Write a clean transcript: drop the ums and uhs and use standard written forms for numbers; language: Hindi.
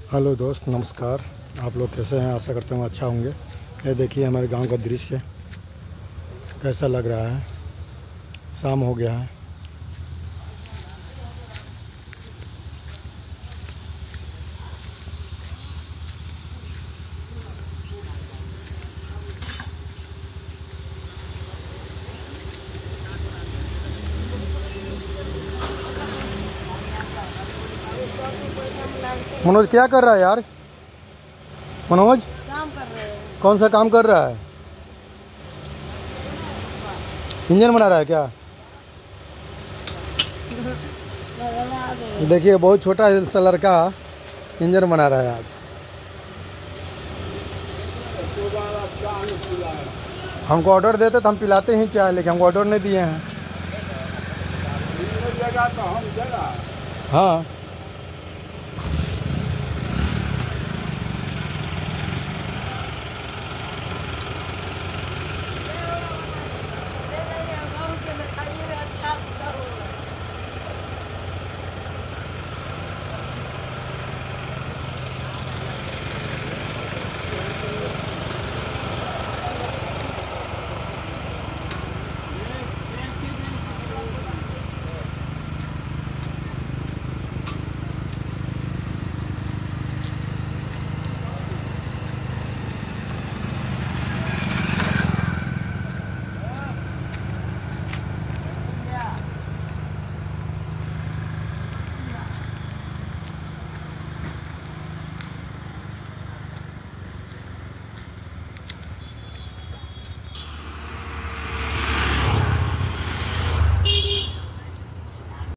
हेलो दोस्त, नमस्कार। आप लोग कैसे हैं? आशा करते हैं अच्छा होंगे। ये देखिए हमारे गांव का दृश्य कैसा लग रहा है। शाम हो गया है। मनोज क्या कर रहा है यार? मनोज काम कर रहे हैं। कौन सा काम कर रहा है? इंजन बना रहा है क्या? देखिए बहुत छोटा सा लड़का इंजन बना रहा है आज। हमको ऑर्डर देते तो हम पिलाते ही चाय, लेकिन हमको ऑर्डर नहीं दिए हैं। हाँ।